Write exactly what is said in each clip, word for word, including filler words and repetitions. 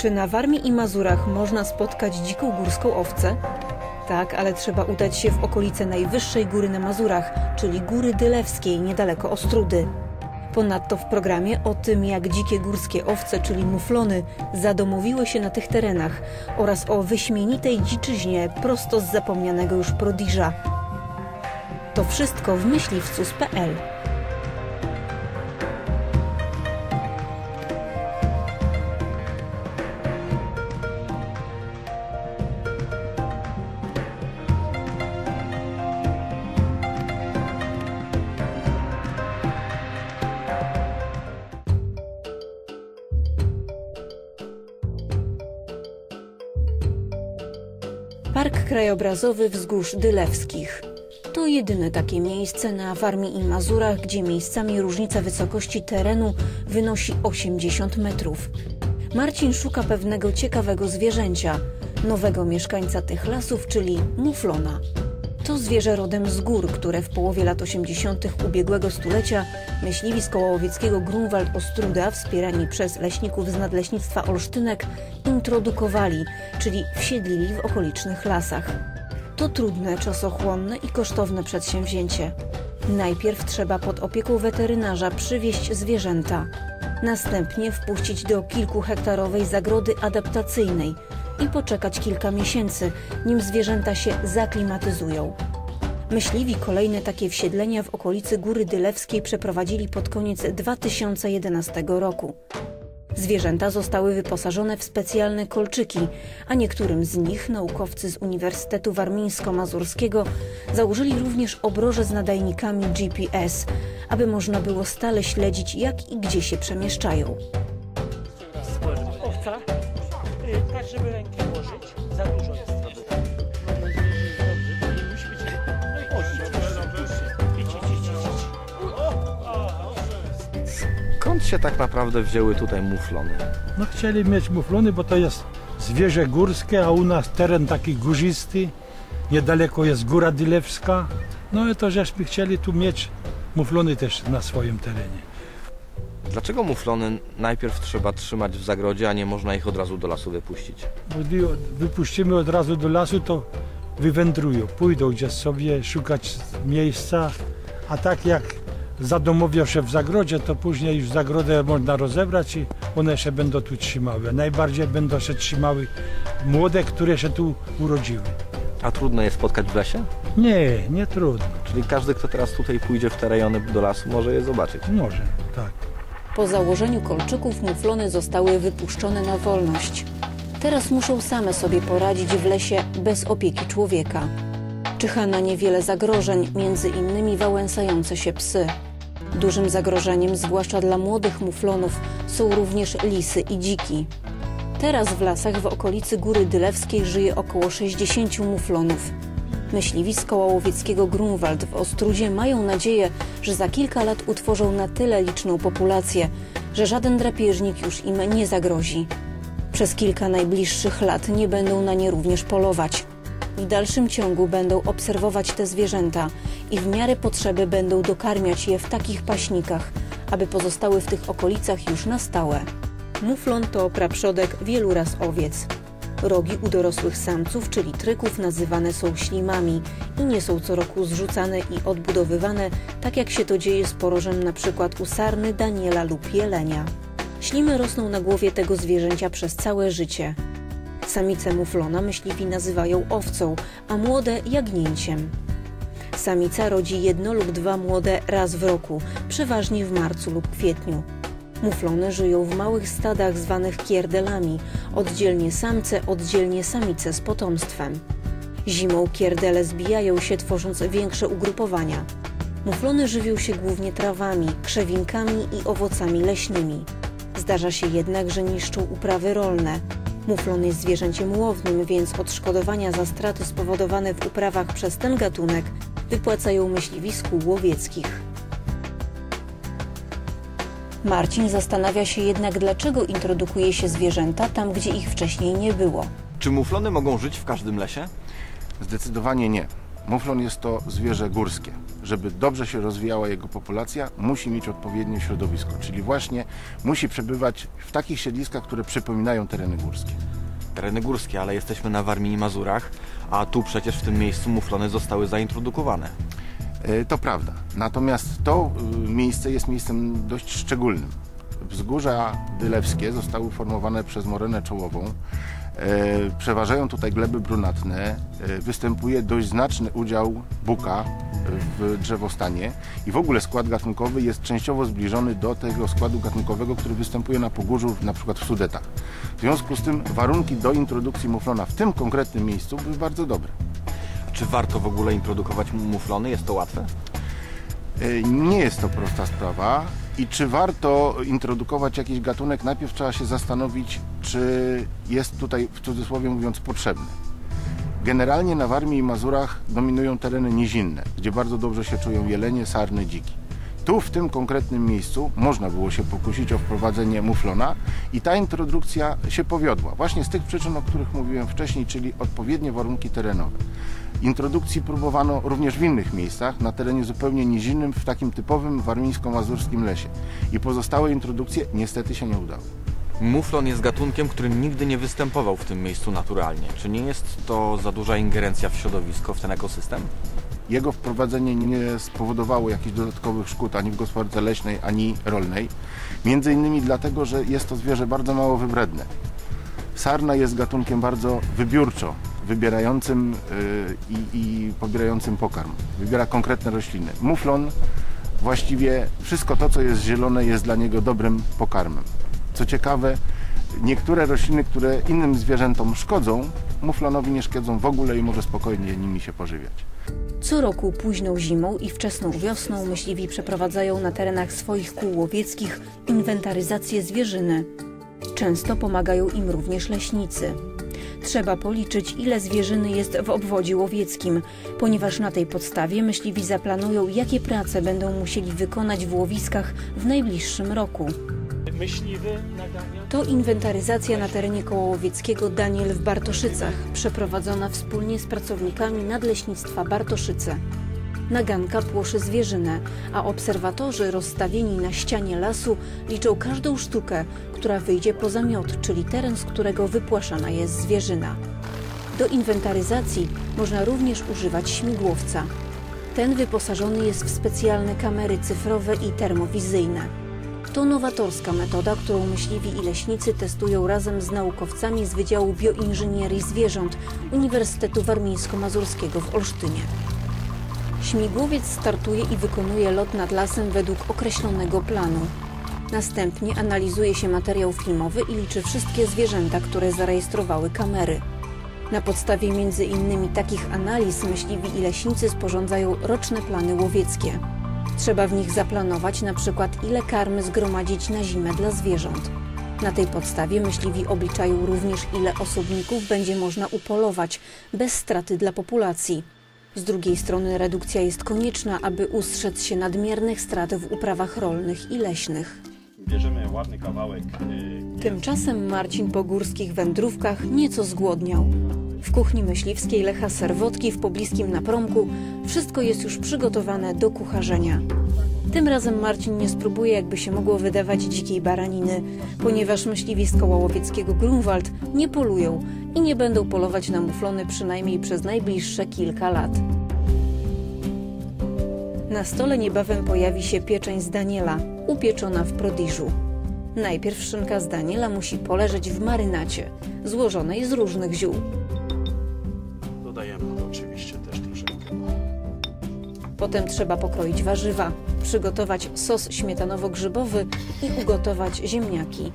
Czy na Warmii i Mazurach można spotkać dziką górską owcę? Tak, ale trzeba udać się w okolice najwyższej góry na Mazurach, czyli Góry Dylewskiej, niedaleko Ostródy. Ponadto w programie o tym, jak dzikie górskie owce, czyli muflony, zadomowiły się na tych terenach oraz o wyśmienitej dziczyźnie prosto z zapomnianego już Prodiża. To wszystko w myśliwcus kropka pe el. Park Krajobrazowy Wzgórz Dylewskich. To jedyne takie miejsce na Warmii i Mazurach, gdzie miejscami różnica wysokości terenu wynosi osiemdziesiąt metrów. Marcin szuka pewnego ciekawego zwierzęcia, nowego mieszkańca tych lasów, czyli muflona. To zwierzę rodem z gór, które w połowie lat osiemdziesiątych ubiegłego stulecia myśliwi z koła łowieckiego Grunwald Ostruda, wspierani przez leśników z Nadleśnictwa Olsztynek, introdukowali, czyli wsiedlili w okolicznych lasach. To trudne, czasochłonne i kosztowne przedsięwzięcie. Najpierw trzeba pod opieką weterynarza przywieźć zwierzęta, następnie wpuścić do kilkuhektarowej zagrody adaptacyjnej i poczekać kilka miesięcy, nim zwierzęta się zaklimatyzują. Myśliwi kolejne takie wsiedlenia w okolicy Góry Dylewskiej przeprowadzili pod koniec dwa tysiące jedenastego roku. Zwierzęta zostały wyposażone w specjalne kolczyki, a niektórym z nich naukowcy z Uniwersytetu Warmińsko-Mazurskiego założyli również obroże z nadajnikami G P S, aby można było stale śledzić, jak i gdzie się przemieszczają. Owca, tak żeby rękę włożyć, za dużo jest. Skąd się tak naprawdę wzięły tutaj muflony? No chcieli mieć muflony, bo to jest zwierzę górskie, a u nas teren taki górzysty, niedaleko jest Góra Dylewska. No i to żeśmy chcieli tu mieć muflony też na swoim terenie. Dlaczego muflony najpierw trzeba trzymać w zagrodzie, a nie można ich od razu do lasu wypuścić? Bo gdy wypuścimy od razu do lasu, to wywędrują, pójdą gdzieś sobie szukać miejsca, a tak jak zadomowią się w zagrodzie, to później już zagrodę można rozebrać i one się będą tu trzymały. Najbardziej będą się trzymały młode, które się tu urodziły. A trudno je spotkać w lesie? Nie, nie trudno. Czyli każdy, kto teraz tutaj pójdzie w te rejony do lasu, może je zobaczyć? Może, tak. Po założeniu kolczyków muflony zostały wypuszczone na wolność. Teraz muszą same sobie poradzić w lesie bez opieki człowieka. Czyha na nie wiele zagrożeń, między innymi wałęsające się psy. Dużym zagrożeniem, zwłaszcza dla młodych muflonów, są również lisy i dziki. Teraz w lasach w okolicy Góry Dylewskiej żyje około sześćdziesięciu muflonów. Myśliwi z koła łowieckiego Grunwald w Ostrudzie mają nadzieję, że za kilka lat utworzą na tyle liczną populację, że żaden drapieżnik już im nie zagrozi. Przez kilka najbliższych lat nie będą na nie również polować. W dalszym ciągu będą obserwować te zwierzęta i w miarę potrzeby będą dokarmiać je w takich paśnikach, aby pozostały w tych okolicach już na stałe. Muflon to praprzodek wielu ras owiec. Rogi u dorosłych samców, czyli tryków, nazywane są ślimami i nie są co roku zrzucane i odbudowywane, tak jak się to dzieje z porożem np. u sarny, daniela lub jelenia. Ślimy rosną na głowie tego zwierzęcia przez całe życie. Samice muflona myśliwi nazywają owcą, a młode jagnięciem. Samica rodzi jedno lub dwa młode raz w roku, przeważnie w marcu lub kwietniu. Muflony żyją w małych stadach zwanych kierdelami, oddzielnie samce, oddzielnie samice z potomstwem. Zimą kierdele zbijają się, tworząc większe ugrupowania. Muflony żywią się głównie trawami, krzewinkami i owocami leśnymi. Zdarza się jednak, że niszczą uprawy rolne. Muflon jest zwierzęciem łownym, więc odszkodowania za straty spowodowane w uprawach przez ten gatunek wypłacają myśliwisku łowieckich. Marcin zastanawia się jednak, dlaczego introdukuje się zwierzęta tam, gdzie ich wcześniej nie było. Czy muflony mogą żyć w każdym lesie? Zdecydowanie nie. Muflon jest to zwierzę górskie. Żeby dobrze się rozwijała jego populacja, musi mieć odpowiednie środowisko, czyli właśnie musi przebywać w takich siedliskach, które przypominają tereny górskie. Tereny górskie, ale jesteśmy na Warmii i Mazurach, a tu przecież w tym miejscu muflony zostały zaintrodukowane. To prawda, natomiast to miejsce jest miejscem dość szczególnym. Wzgórza dylewskie zostały formowane przez morynę czołową. Przeważają tutaj gleby brunatne, występuje dość znaczny udział buka w drzewostanie i w ogóle skład gatunkowy jest częściowo zbliżony do tego składu gatunkowego, który występuje na Pogórzu, na przykład w Sudetach. W związku z tym warunki do introdukcji muflona w tym konkretnym miejscu były bardzo dobre. Czy warto w ogóle introdukować muflony? Jest to łatwe? Nie jest to prosta sprawa i czy warto introdukować jakiś gatunek, najpierw trzeba się zastanowić, czy jest tutaj, w cudzysłowie mówiąc, potrzebny. Generalnie na Warmii i Mazurach dominują tereny nizinne, gdzie bardzo dobrze się czują jelenie, sarny, dziki. Tu, w tym konkretnym miejscu, można było się pokusić o wprowadzenie muflona i ta introdukcja się powiodła. Właśnie z tych przyczyn, o których mówiłem wcześniej, czyli odpowiednie warunki terenowe. Introdukcji próbowano również w innych miejscach, na terenie zupełnie nizinnym, w takim typowym warmińsko-mazurskim lesie. I pozostałe introdukcje niestety się nie udały. Muflon jest gatunkiem, który nigdy nie występował w tym miejscu naturalnie. Czy nie jest to za duża ingerencja w środowisko, w ten ekosystem? Jego wprowadzenie nie spowodowało jakichś dodatkowych szkód ani w gospodarce leśnej, ani rolnej. Między innymi dlatego, że jest to zwierzę bardzo mało wybredne. Sarna jest gatunkiem bardzo wybiórczo wybierającym yy, i, i pobierającym pokarm. Wybiera konkretne rośliny. Muflon właściwie wszystko to, co jest zielone, jest dla niego dobrym pokarmem. Co ciekawe, niektóre rośliny, które innym zwierzętom szkodzą, muflonowi nie szkodzą w ogóle i może spokojnie nimi się pożywiać. Co roku późną zimą i wczesną wiosną myśliwi przeprowadzają na terenach swoich kół łowieckich inwentaryzację zwierzyny. Często pomagają im również leśnicy. Trzeba policzyć, ile zwierzyny jest w obwodzie łowieckim, ponieważ na tej podstawie myśliwi zaplanują, jakie prace będą musieli wykonać w łowiskach w najbliższym roku. Myśliwy nagania. To inwentaryzacja na terenie koła łowieckiego Daniel w Bartoszycach, przeprowadzona wspólnie z pracownikami Nadleśnictwa Bartoszyce. Naganka płoszy zwierzynę, a obserwatorzy rozstawieni na ścianie lasu liczą każdą sztukę, która wyjdzie poza miot, czyli teren, z którego wypłaszana jest zwierzyna. Do inwentaryzacji można również używać śmigłowca. Ten wyposażony jest w specjalne kamery cyfrowe i termowizyjne. To nowatorska metoda, którą myśliwi i leśnicy testują razem z naukowcami z Wydziału Bioinżynierii Zwierząt Uniwersytetu Warmińsko-Mazurskiego w Olsztynie. Śmigłowiec startuje i wykonuje lot nad lasem według określonego planu. Następnie analizuje się materiał filmowy i liczy wszystkie zwierzęta, które zarejestrowały kamery. Na podstawie między innymi takich analiz myśliwi i leśnicy sporządzają roczne plany łowieckie. Trzeba w nich zaplanować na przykład, ile karmy zgromadzić na zimę dla zwierząt. Na tej podstawie myśliwi obliczają również, ile osobników będzie można upolować bez straty dla populacji. Z drugiej strony redukcja jest konieczna, aby ustrzec się nadmiernych strat w uprawach rolnych i leśnych. Bierzemy ładny kawałek. Tymczasem Marcin po górskich wędrówkach nieco zgłodniał. W kuchni myśliwskiej Lecha Serwotki w pobliskim Napromku wszystko jest już przygotowane do kucharzenia. Tym razem Marcin nie spróbuje, jakby się mogło wydawać, dzikiej baraniny, ponieważ myśliwi z koła łowieckiego Grunwald nie polują i nie będą polować na muflony przynajmniej przez najbliższe kilka lat. Na stole niebawem pojawi się pieczeń z Daniela, upieczona w prodiżu. Najpierw szynka z Daniela musi poleżeć w marynacie, złożonej z różnych ziół. Dodajemy oczywiście też troszeczkę. Potem trzeba pokroić warzywa, przygotować sos śmietanowo-grzybowy i ugotować ziemniaki.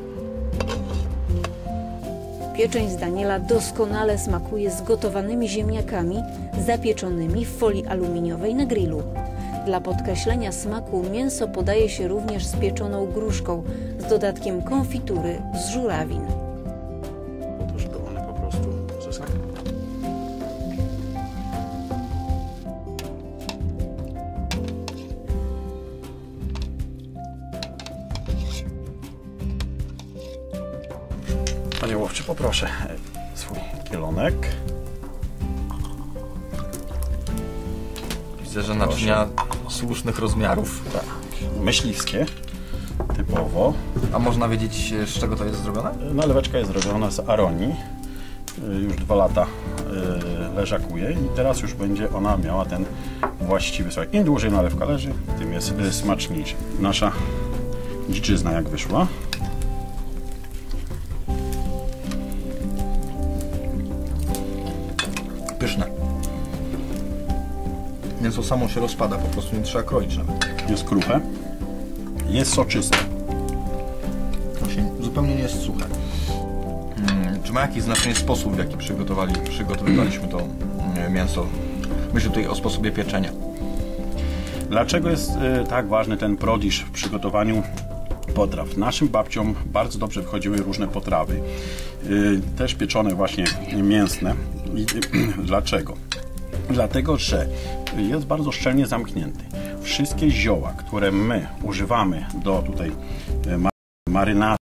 Pieczeń z Daniela doskonale smakuje z gotowanymi ziemniakami zapieczonymi w folii aluminiowej na grillu. Dla podkreślenia smaku mięso podaje się również z pieczoną gruszką z dodatkiem konfitury z żurawin. Po to, żeby one po prostu zyskały. Panie łowczy, poproszę swój kielonek. Widzę, że naczynia słusznych rozmiarów. Tak. Myśliwskie typowo. A można wiedzieć, z czego to jest zrobione? Naleweczka jest zrobiona z aronii. Już dwa lata leżakuje i teraz już będzie ona miała ten właściwy smak. Im dłużej nalewka leży, tym jest smaczniejsza. Nasza dziczyzna jak wyszła. Pyszne. Mięso samo się rozpada, po prostu nie trzeba kroić nawet. Jest kruche. Jest soczyste. Właśnie zupełnie nie jest suche. Hmm, czy ma jakiś znaczenie sposób, w jaki przygotowali, przygotowywaliśmy to mm, mięso? Myślę tutaj o sposobie pieczenia. Dlaczego jest y, tak ważny ten prodisz w przygotowaniu potraw? Naszym babciom bardzo dobrze wychodziły różne potrawy. Y, też pieczone właśnie mięsne. I, y, dlaczego? Dlatego, że jest bardzo szczelnie zamknięty. Wszystkie zioła, które my używamy do tutaj y, marynady,